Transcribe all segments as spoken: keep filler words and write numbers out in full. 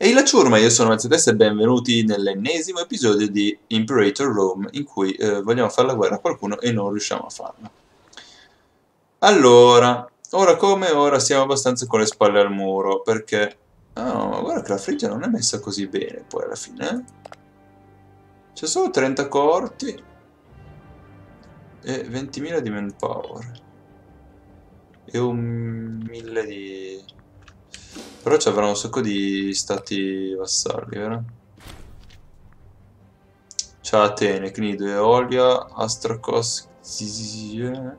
Ehi la ciurma, io sono Mazzetesta e benvenuti nell'ennesimo episodio di Imperator Rome in cui eh, vogliamo fare la guerra a qualcuno e non riusciamo a farla. Allora, ora come ora siamo abbastanza con le spalle al muro perché... Oh, ma guarda che la Frigia non è messa così bene poi alla fine, eh? C'è solo trenta corti e ventimila di manpower e un mille di... Però ci avranno un sacco di stati vassalli, vero? C'ha Atene, Cnido, Eolia, Astrakos, Zizia.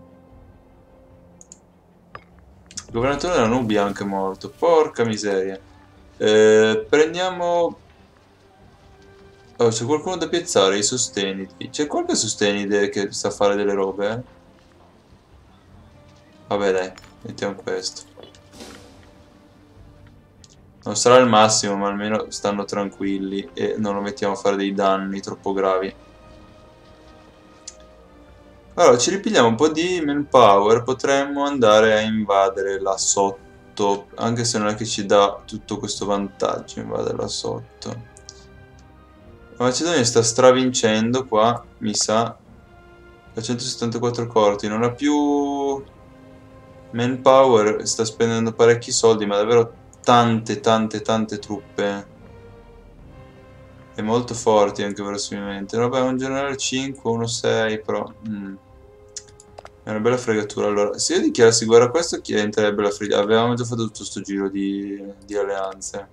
Il governatore della Nubia è anche morto. Porca miseria. Eh, prendiamo... Oh, c'è qualcuno da piazzare, i sosteniti. C'è qualche sostenite che sa fare delle robe, eh? Vabbè dai, mettiamo questo. Non sarà il massimo, ma almeno stanno tranquilli e non lo mettiamo a fare dei danni troppo gravi. Allora, ci ripigliamo un po' di manpower, potremmo andare a invadere là sotto, anche se non è che ci dà tutto questo vantaggio invadere là sotto. La Macedonia sta stravincendo qua, mi sa, a centosettantaquattro corti, non ha più manpower, sta spendendo parecchi soldi, ma davvero tante, tante, tante truppe. E molto forti anche verosimilmente. Vabbè, un generale cinque, uno sei, però... Mm. È una bella fregatura. Allora, se io dichiarassi guerra a questo, chi entrerebbe la fregatura? Avevamo già fatto tutto sto giro di, di alleanze.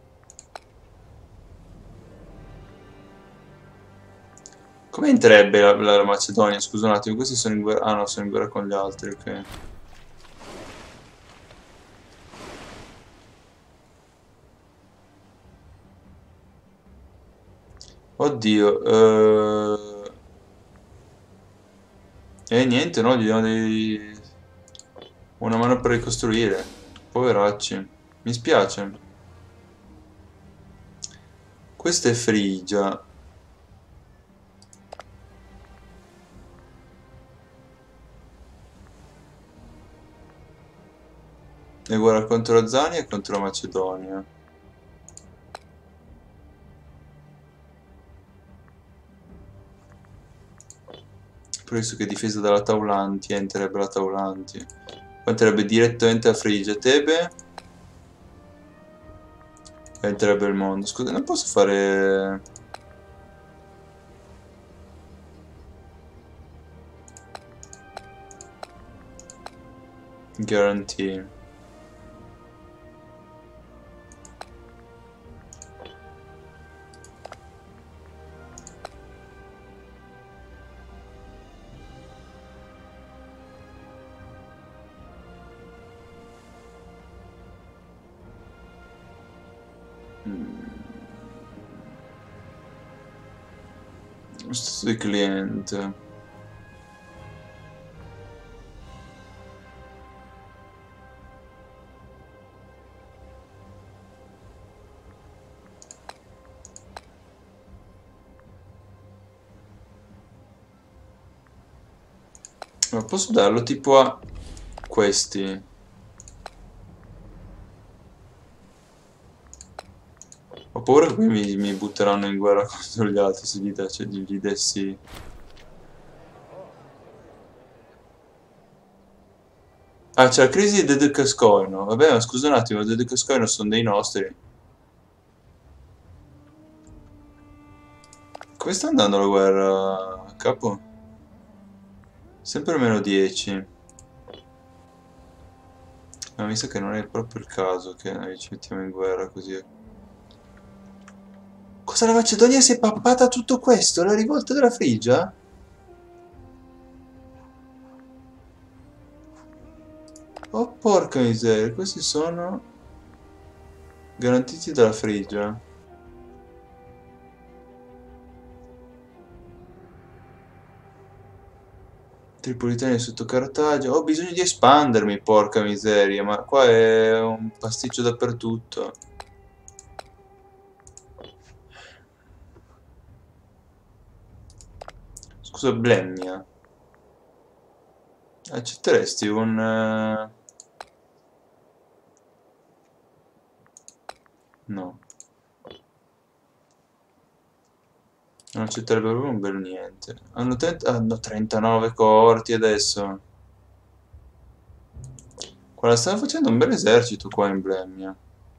Come entrerebbe la, la- la Macedonia? Scusa un attimo, questi sono in guerra... Ah no, sono in guerra con gli altri, ok. Oddio, eh... E niente, no, gli diamo dei... una mano per ricostruire. Poveracci. Mi spiace. Questa è Frigia. E guerra contro la Zania e contro la Macedonia. Però visto che è difesa dalla Taulanti, entrerebbe la Taulanti. Poi entrerebbe direttamente a Frigia. Tebe. E entrerebbe il mondo. Scusa, non posso fare... Guarantee. Stato di cliente. Ma posso darlo tipo a questi? Ho paura che poi mi, mi butteranno in guerra contro gli altri se gli, da- cioè, gli gli dessi... Ah, c'è la crisi di Dedekascoino. Vabbè, ma scusa un attimo, i Dedekascoino sono dei nostri. Come sta andando la guerra, capo? Sempre meno dieci. Ma mi sa che non è proprio il caso che noi ci mettiamo in guerra così. Cosa, la Macedonia si è pappata tutto questo? La rivolta della Frigia? Oh porca miseria, questi sono garantiti dalla Frigia. Tripolitania sotto Cartagine. Ho bisogno di espandermi, porca miseria, ma qua è un pasticcio dappertutto. Scusa, Blemnia. Accetteresti un... eh, no. Non accetterebbe proprio un bel niente. Hanno, hanno trentanove corti adesso. Guarda, stanno facendo un bel esercito qua in Blemmia.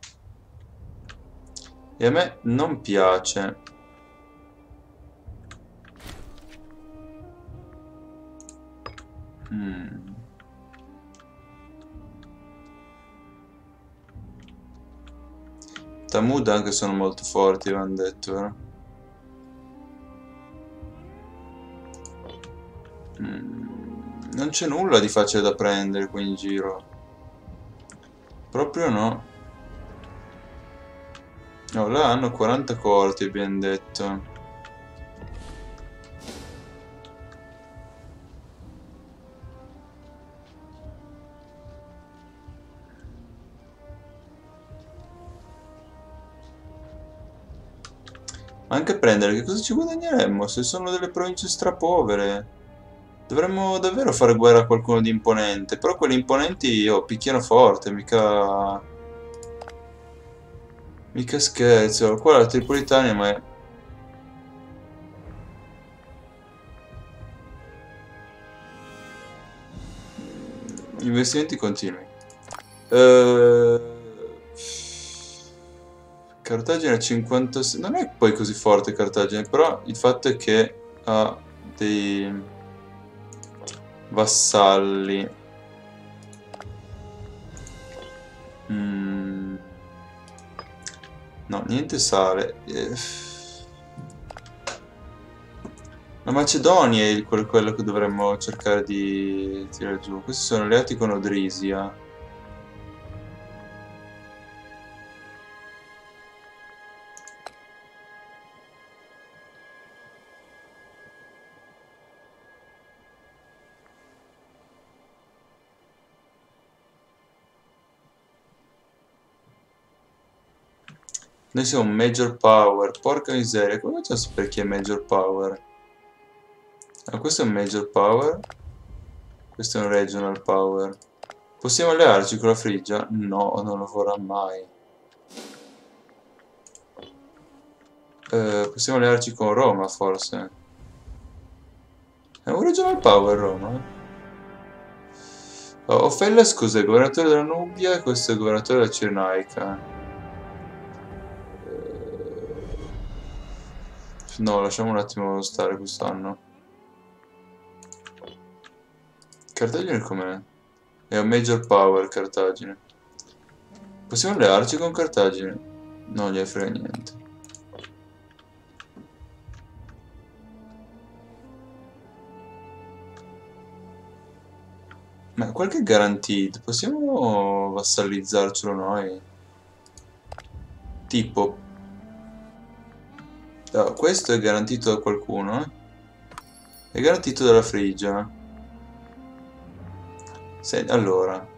E a me non piace. Mm. Tamud anche sono molto forti, avevano detto, vero? Mm. Non c'è nulla di facile da prendere qui in giro. Proprio no. No, là hanno quaranta corti, abbiamo detto. Ma anche prendere, che cosa ci guadagneremmo se sono delle province strapovere? Dovremmo davvero fare guerra a qualcuno di imponente, però quelli imponenti, oh, picchiano forte, mica... Mica scherzo, qua la Tripolitania, ma è... Investimenti continui. Eh... Cartagine cinquantasei... Non è poi così forte Cartagine, però il fatto è che ha dei vassalli. Mm. No, niente sale. Eh... La Macedonia è il- quel- quello che dovremmo cercare di tirare giù. Questi sono alleati con Odrisia. Noi siamo un major power. Porca miseria, come facciamo a sapere chi è major power? Ah, questo è un major power. Questo è un regional power. Possiamo allearci con la Frigia? No, non lo vorrà mai. Eh, possiamo allearci con Roma, forse. È un regional power Roma. Oh, Offellas cos'è? Governatore della Nubia e questo è il governatore della Cirenaica. Eh, no, lasciamo un attimo stare quest'anno. Cartagine com'è? È un major power Cartagine. Possiamo allearci con Cartagine? Non gli frega niente. Ma qualche guaranteed, possiamo vassalizzarcelo noi? Tipo, ah, questo è garantito da qualcuno, eh? È garantito dalla Frigia. Se, allora.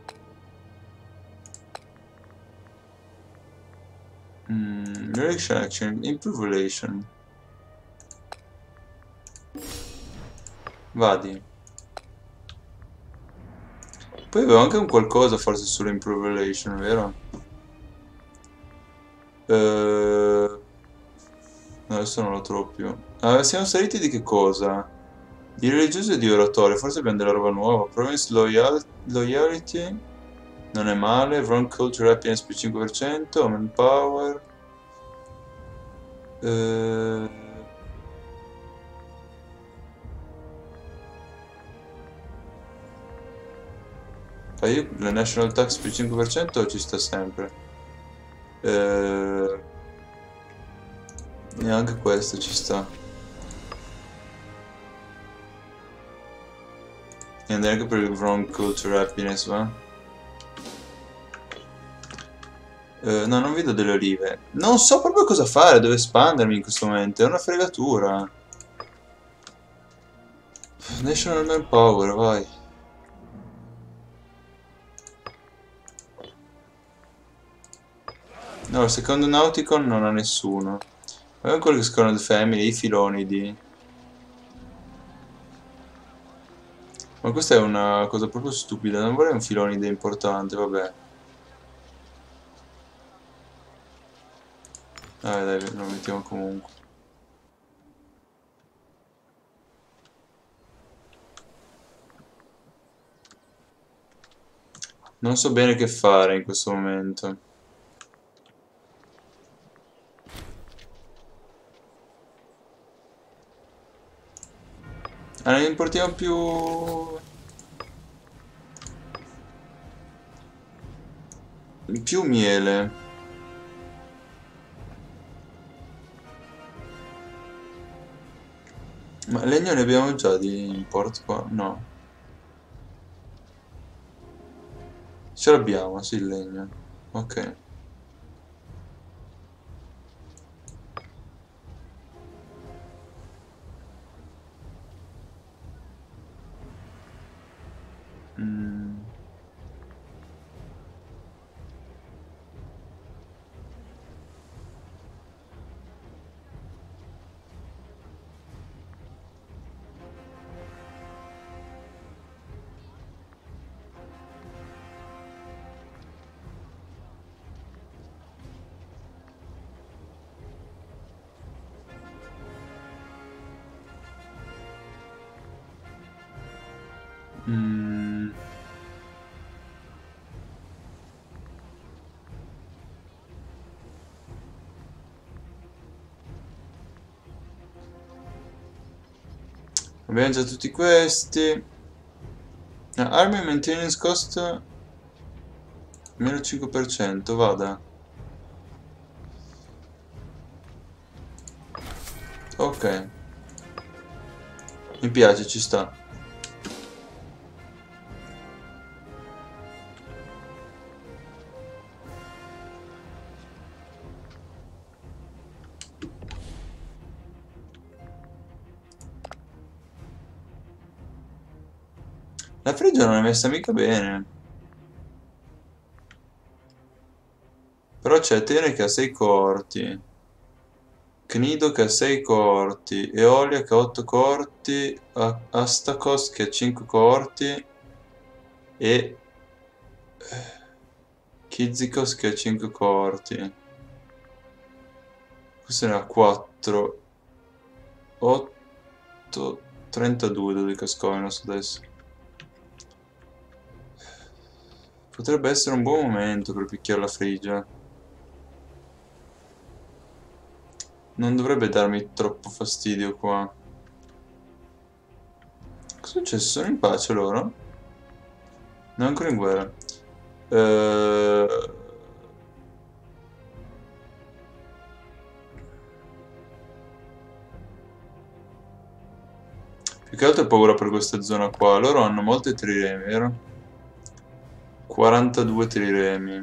Mm, relation action, improve relation. Vadi. Poi avevo anche un qualcosa forse sull'improve relation, vero? Eh, no, adesso non lo trovo più. Ah, siamo saliti di che cosa? Di religioso e di oratorio, forse abbiamo della roba nuova. Province loyal loyalty, non è male. Wrong culture happiness più cinque per cento. Manpower. Eh... Ah, io la national tax più cinque per cento ci sta sempre. Eh... Neanche questo ci sta. E andare anche per il wrong culture happiness, va? Eh, no, non vedo delle olive. Non so proprio cosa fare, dove espandermi in questo momento. È una fregatura. National Manpower, vai. No, il secondo Nauticon non ha nessuno. Guarda quello che scorrono the family, i filonidi. Ma questa è una cosa proprio stupida, non vorrei un filonide importante, vabbè. Dai, dai, lo mettiamo comunque. Non so bene che fare in questo momento. Ah, ne importiamo più... più miele. Ma legno ne abbiamo già di import qua? No. Ce l'abbiamo, sì, il legno. Ok. Mm. Mm. Abbiamo già tutti questi. Ah, Army Maintenance Cost meno cinque per cento, vada. Ok. Mi piace, ci sta. La frigia non è messa mica bene. Però c'è Tene che ha sei corti. Cnido che ha sei corti. Eolia che ha otto corti. A- Astakos che ha cinque corti. E... Kizikos che ha cinque corti. Questo ne ha quattro. otto... trentadue dove Cascoinos adesso. Potrebbe essere un buon momento per picchiare la frigia. Non dovrebbe darmi troppo fastidio qua. Cosa è successo? Sono in pace loro? Non ancora in guerra. Eh... Più che altro ho paura per questa zona qua. Loro hanno molte triremi, vero? quarantadue triremi.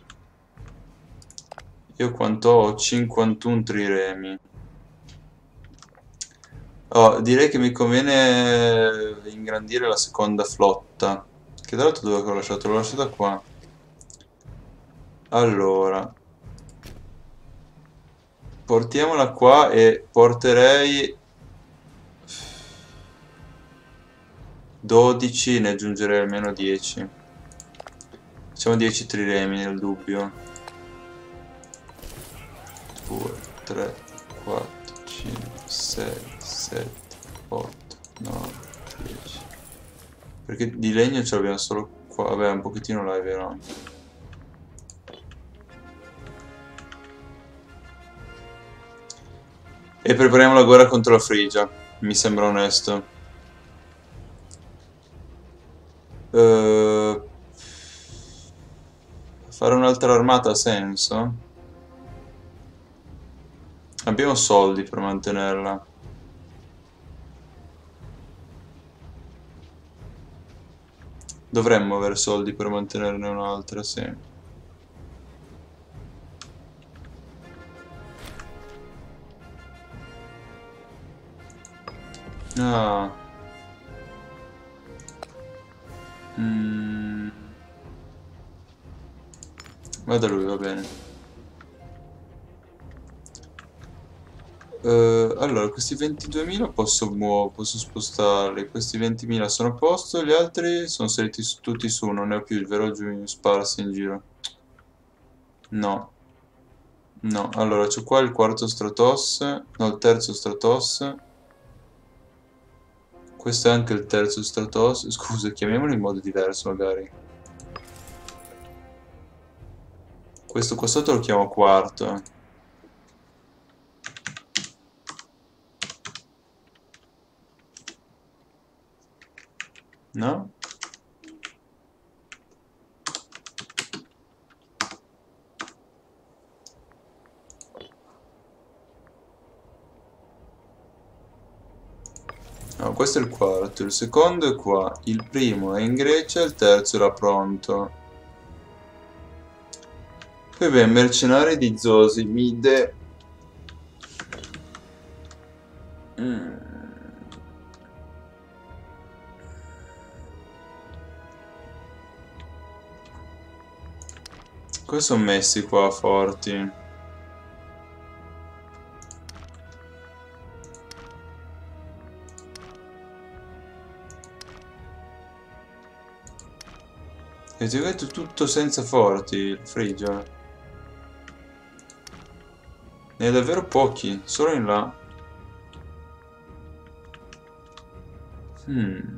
Io quanto ho? cinquantuno triremi. Oh, direi che mi conviene ingrandire la seconda flotta. Che tra l'altro dove l'ho lasciato? L'ho lasciata qua. Allora. Portiamola qua e porterei dodici, ne aggiungerei almeno dieci. Facciamo dieci triremi nel dubbio. due, tre, quattro, cinque, sei, sette, otto, nove, dieci. Perché di legno ce l'abbiamo solo qua. Vabbè, un pochettino là, è vero. E prepariamo la guerra contro la Frigia. Mi sembra onesto. Uh, fare un'altra armata ha senso? Abbiamo soldi per mantenerla. Dovremmo avere soldi per mantenerne un'altra, sì. Ah. Mm. Vada lui, va bene. Uh, allora, questi ventiduemila posso, posso spostarli, questi ventimila sono a posto, gli altri sono saliti su, tutti su, non ne ho più il vero giù sparsi in giro. No, no, allora c'ho qua il quarto Stratos, no, il terzo Stratos. Questo è anche il terzo Stratos, scusa, chiamiamolo in modo diverso magari. Questo qua sotto lo chiamo quarto. No? No, questo è il quarto, il secondo è qua, il primo è in Grecia, il terzo era pronto. Poi beh, mercenari di Zosimide. Mm. Come sono messi qua forti? E ti ho detto tutto senza forti, il frigio. Ne è davvero pochi, solo in là. Hmm.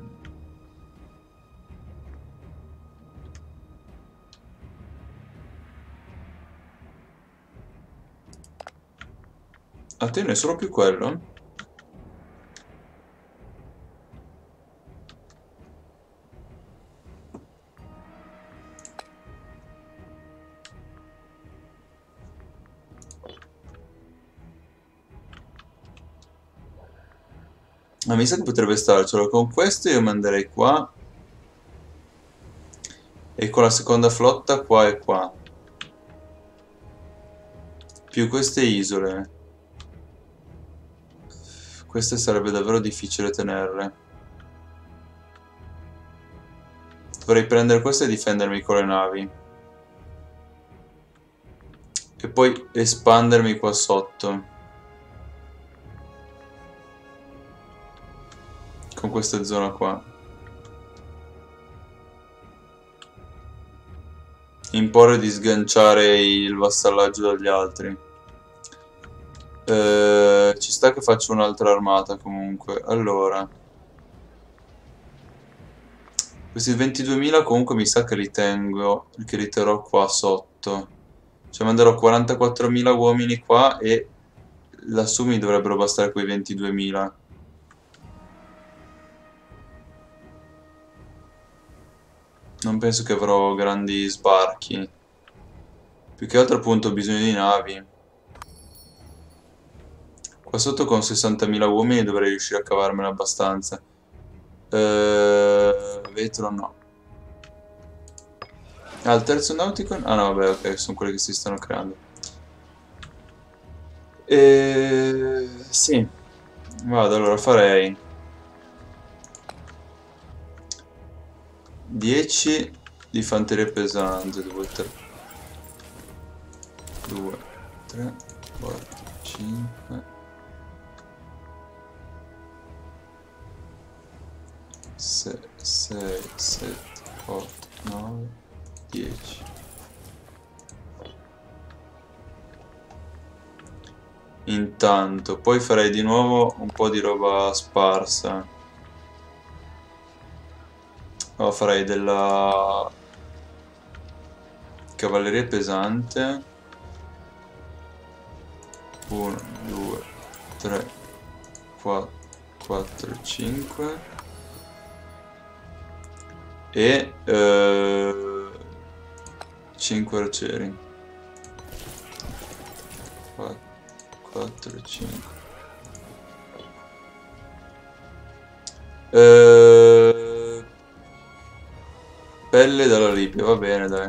A te ne è solo più quello? Ah, mi sa che potrebbe starcelo. Con questo io manderei qua. E con la seconda flotta qua e qua. Più queste isole. Queste sarebbe davvero difficile tenerle. Dovrei prendere queste e difendermi con le navi. E poi espandermi qua sotto. Con questa zona qua. Imporre di sganciare il vassallaggio dagli altri. Eh, ci sta che faccio un'altra armata comunque. Allora. Questi ventiduemila comunque mi sa che li tengo. Che li terrò qua sotto. Cioè manderò quarantaquattromila uomini qua e lassù mi dovrebbero bastare quei ventiduemila. Non penso che avrò grandi sbarchi. Più che altro appunto ho bisogno di navi. Qua sotto con sessantamila uomini dovrei riuscire a cavarmene abbastanza. Eh, vetro no. Ah, il terzo nautico? Ah no, vabbè, ok, sono quelli che si stanno creando. E... sì. Vado, allora farei dieci di fanteria pesante, due, tre, due, tre, quattro, cinque, sei, sette, otto, nove, dieci. Intanto, poi farei di nuovo un po' di roba sparsa. Oh, farei della cavalleria pesante. uno, due, tre, quattro, cinque. E eh, cinque arcieri. quattro, cinque. Eh, pelle dalla Libia, va bene, dai.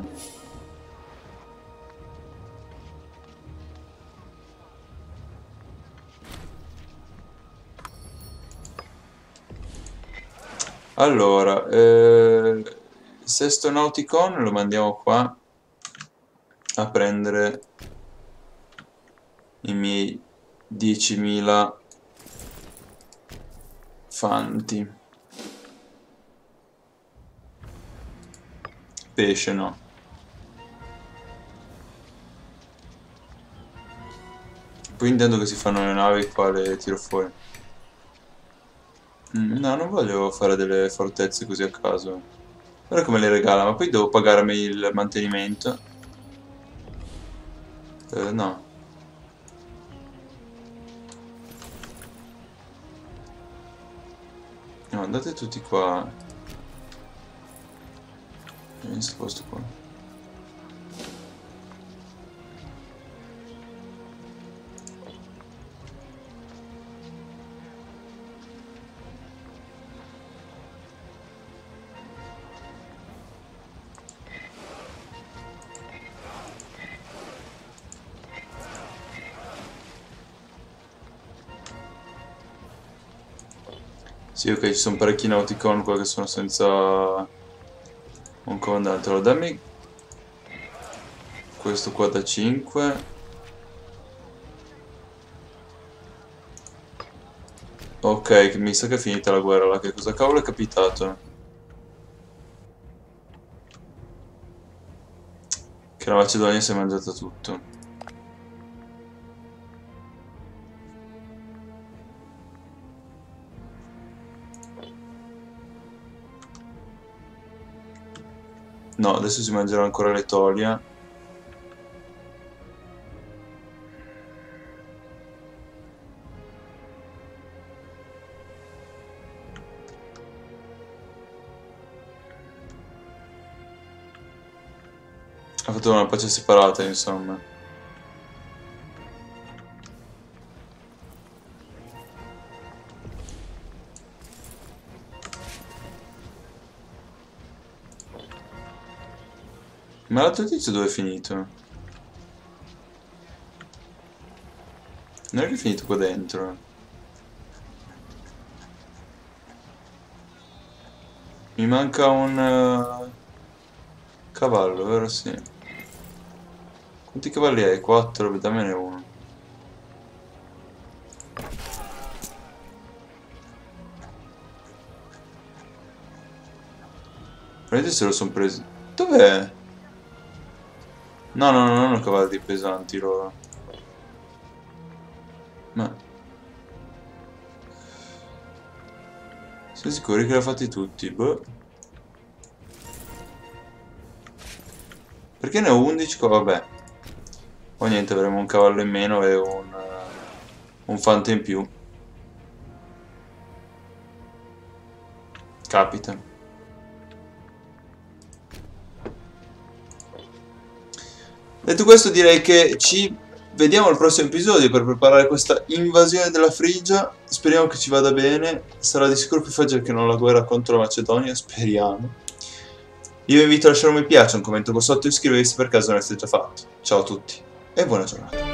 Allora, eh, il sesto Nauticon lo mandiamo qua a prendere i miei diecimila fanti. Pesce no. Poi intendo che si fanno le navi qua, le tiro fuori. Mm, no, non voglio fare delle fortezze così a caso. Guarda come le regala, ma poi devo pagarmi il mantenimento. Eh, no. No, andate tutti qua. Mi sposto qua. Sì, ok, ci sono parecchi Nauticon qua che sono senza un comandante. Allora, dammi questo qua da cinque. Ok, che mi sa che è finita la guerra là. Che cosa cavolo è capitato? Che la Macedonia si è mangiata tutto. No, adesso si mangerà ancora l'Etolia. Ha fatto una pace separata, insomma. Ma l'altro tizio dove è finito? Non è che è finito qua dentro? Mi manca un uh, cavallo, vero? Sì. Quanti cavalli hai? quattro, dammene uno. Vedete se lo sono presi. Dov'è? No, no, no, non hanno cavalli pesanti loro. Ma... sei sicuri che li ha fatti tutti? Boh. Perché ne ho undici? Vabbè. O niente, avremo un cavallo in meno e un, uh, un fante in più. Capita. Detto questo, direi che ci vediamo al prossimo episodio per preparare questa invasione della Frigia. Speriamo che ci vada bene. Sarà di sicuro più facile che non la guerra contro la Macedonia, speriamo. Io vi invito a lasciare un mi piace, un commento qua sotto e iscrivervi se per caso non l'avete già fatto. Ciao a tutti e buona giornata.